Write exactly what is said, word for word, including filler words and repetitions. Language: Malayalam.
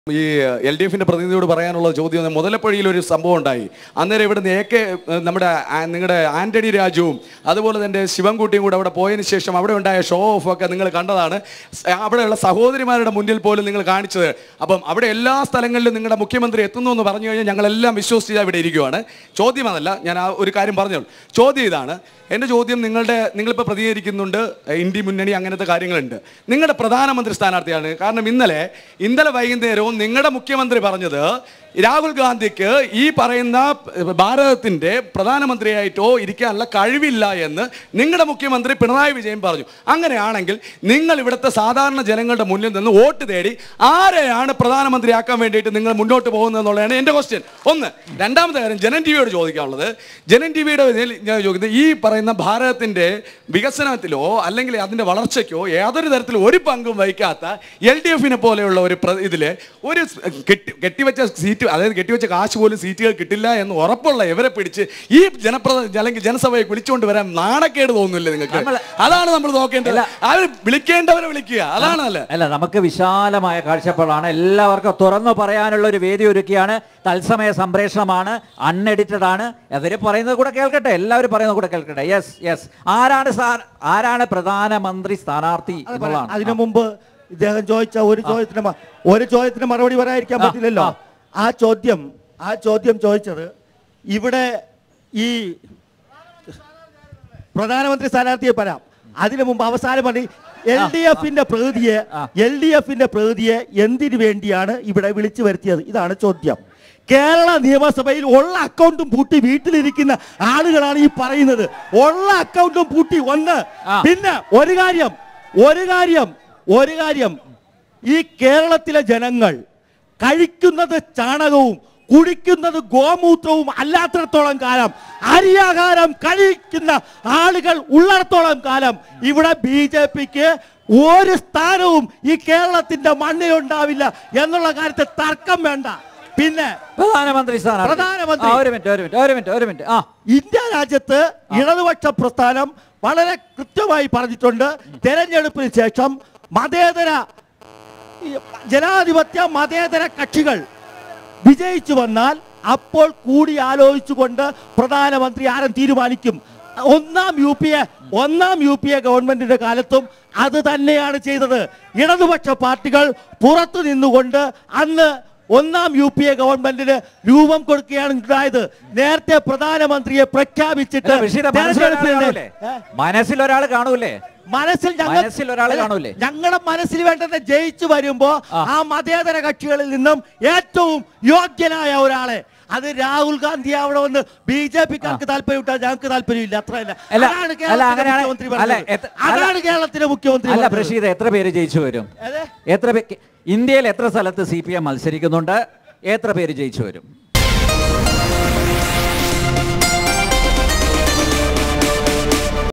ഈ എൽ ഡി എഫിൻ്റെ പ്രതിനിധിയോട് പറയാനുള്ള ചോദ്യം, മുതലപ്പുഴയിൽ ഒരു സംഭവം ഉണ്ടായി. അന്നേരം ഇവിടുന്ന് എ കെ നമ്മുടെ നിങ്ങളുടെ ആന്റണി രാജുവും അതുപോലെ തന്നെ ശിവൻകുട്ടിയും കൂടെ അവിടെ പോയതിന് ശേഷം അവിടെ ഉണ്ടായ ഷോ ഓഫ് ഒക്കെ നിങ്ങൾ കണ്ടതാണ്. അവിടെയുള്ള സഹോദരിമാരുടെ മുന്നിൽ പോലും നിങ്ങൾ കാണിച്ചത്. അപ്പം അവിടെ എല്ലാ സ്ഥലങ്ങളിലും നിങ്ങളുടെ മുഖ്യമന്ത്രി എത്തുന്നു എന്ന് പറഞ്ഞു കഴിഞ്ഞാൽ ഞങ്ങളെല്ലാം വിശ്വസിച്ച് ഇവിടെ ഇരിക്കുകയാണ്. ചോദ്യം അതല്ല, ഞാൻ ആ ഒരു കാര്യം പറഞ്ഞോളൂ. ചോദ്യം ഇതാണ്. എൻ്റെ ചോദ്യം, നിങ്ങളുടെ നിങ്ങളിപ്പോൾ പ്രതികരിക്കുന്നുണ്ട്, ഇന്ത്യ മുന്നണി അങ്ങനത്തെ കാര്യങ്ങളുണ്ട്. നിങ്ങളുടെ പ്രധാനമന്ത്രി സ്ഥാനാർത്ഥിയാണ്. കാരണം ഇന്നലെ ഇന്നലെ വൈകുന്നേരവും നിങ്ങളുടെ മുഖ്യമന്ത്രി പറഞ്ഞത് രാഹുൽ ഗാന്ധിക്ക് ഈ പറയുന്ന ഭാരതത്തിൻ്റെ പ്രധാനമന്ത്രിയായിട്ടോ ഇരിക്കാനുള്ള കഴിവില്ല എന്ന് നിങ്ങളുടെ മുഖ്യമന്ത്രി പിണറായി വിജയൻ പറഞ്ഞു. അങ്ങനെയാണെങ്കിൽ നിങ്ങൾ ഇവിടുത്തെ സാധാരണ ജനങ്ങളുടെ മുന്നിൽ നിന്ന് വോട്ട് തേടി ആരെയാണ് പ്രധാനമന്ത്രിയാക്കാൻ വേണ്ടിയിട്ട് നിങ്ങൾ മുന്നോട്ട് പോകുന്നത് എന്നുള്ളതാണ് എൻ്റെ ക്വസ്റ്റ്യൻ. ഒന്ന്. രണ്ടാമത്തെ കാര്യം, ജനൻ ടി വിയോട് ചോദിക്കാനുള്ളത്, ജനൻ ടി വിയുടെ ഞാൻ ചോദിക്കുന്നത്, ഈ പറയുന്ന ഭാരതത്തിൻ്റെ വികസനത്തിലോ അല്ലെങ്കിൽ അതിൻ്റെ വളർച്ചയ്ക്കോ യാതൊരു തരത്തിലും ഒരു പങ്കും വഹിക്കാത്ത എൽ ഡി എഫിനെ പോലെയുള്ള ഒരു ഇതിൽ ഒരു കെട്ടി കെട്ടിവെച്ച സീറ്റ്, അതായത് കെട്ടിവെച്ച കാശ് പോലും സീറ്റുകൾ കിട്ടില്ല എന്ന് ഉറപ്പുള്ള ഇവരെ പിടിച്ച് ഈ ജനപ്രദ അല്ലെങ്കിൽ ജനസഭയെ വിളിച്ചുകൊണ്ട് വരാൻ നാണക്കേട് തോന്നുന്നില്ലേ നിങ്ങൾക്ക്? അതാണ് നമ്മൾ നോക്കേണ്ടത്. അവർ വിളിക്കേണ്ടവരെ വിളിക്കുക, അതാണ്. അല്ല അല്ല നമുക്ക് വിശാലമായ കാഴ്ചപ്പാടാണ്. എല്ലാവർക്കും തുറന്നു പറയാനുള്ള ഒരു വേദി ഒരുക്കിയാണ്. തത്സമയ സംപ്രേഷണമാണ്, അൺഎഡിറ്റഡ് ആണ്. അവർ പറയുന്നത് കൂടെ കേൾക്കട്ടെ, എല്ലാവരും പറയുന്നത് കൂടെ കേൾക്കട്ടെ. യെസ് യെസ് ആരാണ് ആരാണ് പ്രധാനമന്ത്രി സ്ഥാനാർത്ഥി എന്നുള്ളതാണ്. അതിനു മുമ്പ് ഇദ്ദേഹം ചോദിച്ച ഒരു ചോദ്യത്തിന് ഒരു ചോദ്യത്തിന് മറുപടി പറയാതിരിക്കാൻ പറ്റില്ലല്ലോ. ആ ചോദ്യം ആ ചോദ്യം ചോദിച്ചത് ഇവിടെ ഈ പ്രധാനമന്ത്രി സ്ഥാനാർത്ഥിയെ പറയാം. അതിനു മുമ്പ് അവസാനം പറഞ്ഞ് എൽ ഡി എഫിന്റെ പ്രതിനിധിയെ എൽ ഡി എഫിന്റെ പ്രതിനിധിയെ എന്തിനു വേണ്ടിയാണ് ഇവിടെ വിളിച്ചു വരുത്തിയത്? ഇതാണ് ചോദ്യം. കേരള നിയമസഭയിൽ ഉള്ള അക്കൗണ്ടും പൂട്ടി വീട്ടിലിരിക്കുന്ന ആളുകളാണ് ഈ പറയുന്നത്. ഉള്ള അക്കൗണ്ടും പൂട്ടി ഒന്ന്. പിന്നെ ഒരു കാര്യം ഒരു കാര്യം ഒരു കാര്യം ഈ കേരളത്തിലെ ജനങ്ങൾ കഴിക്കുന്നത് ചാണകവും കുടിക്കുന്നത് ഗോമൂത്രവും അല്ലാത്തിടത്തോളം കാലം, അരിയാഹാരം കഴിക്കുന്ന ആളുകൾ ഉള്ളിടത്തോളം കാലം ഇവിടെ ബി ജെ പിക്ക് ഒരു സ്ഥാനവും ഈ കേരളത്തിന്റെ മണ്ണിൽ ഉണ്ടാവില്ല എന്നുള്ള കാര്യത്തിൽ തർക്കം വേണ്ട. പിന്നെ പ്രധാനമന്ത്രി പ്രധാനമന്ത്രി ഇന്ത്യ രാജ്യത്ത് ഇടതുപക്ഷ പ്രസ്ഥാനം വളരെ കൃത്യമായി പറഞ്ഞിട്ടുണ്ട്, തെരഞ്ഞെടുപ്പിന് ശേഷം മതേതര ജനാധിപത്യ മതേതര കക്ഷികൾ വിജയിച്ചു വന്നാൽ അപ്പോൾ കൂടി ആലോചിച്ചുകൊണ്ട് പ്രധാനമന്ത്രി ആരും തീരുമാനിക്കും. ഒന്നാം യു പി എ ഒന്നാം യു പി എ ഗവൺമെന്റിന്റെ കാലത്തും അത് തന്നെയാണ് ചെയ്തത്. ഇടതുപക്ഷ പാർട്ടികൾ പുറത്തു നിന്നുകൊണ്ട് അന്ന് ഒന്നാം യു പി എ ഗവൺമെന്റിന് രൂപം കൊടുക്കുകയാണ് ഉണ്ടായത്. നേരത്തെ പ്രധാനമന്ത്രിയെ പ്രഖ്യാപിച്ചിട്ട് മനസ്സിൽ ഒരാൾ കാണൂലേ മനസ്സിൽ ഞങ്ങളുടെ മനസ്സിൽ വേണ്ടത് ജയിച്ചു വരുമ്പോ ആ മതേതര കക്ഷികളിൽ നിന്നും ഏറ്റവും യോഗ്യനായ ഒരാളെ, അത് രാഹുൽ ഗാന്ധി അവിടെ വന്ന് ബി ജെ പിക്കാർക്ക് താല്പര്യം വിട്ടാൽ ഞങ്ങൾക്ക് താല്പര്യമില്ല. അത്രയല്ല, അതാണ് കേരളത്തിലെ മുഖ്യമന്ത്രി. അല്ല പ്രശീദ്, എത്ര പേര് ജയിച്ചു വരും? എത്ര ഇന്ത്യയിൽ എത്ര സ്ഥലത്ത് സി പി എം മത്സരിക്കുന്നുണ്ട്? എത്ര പേര് ജയിച്ചു വരും?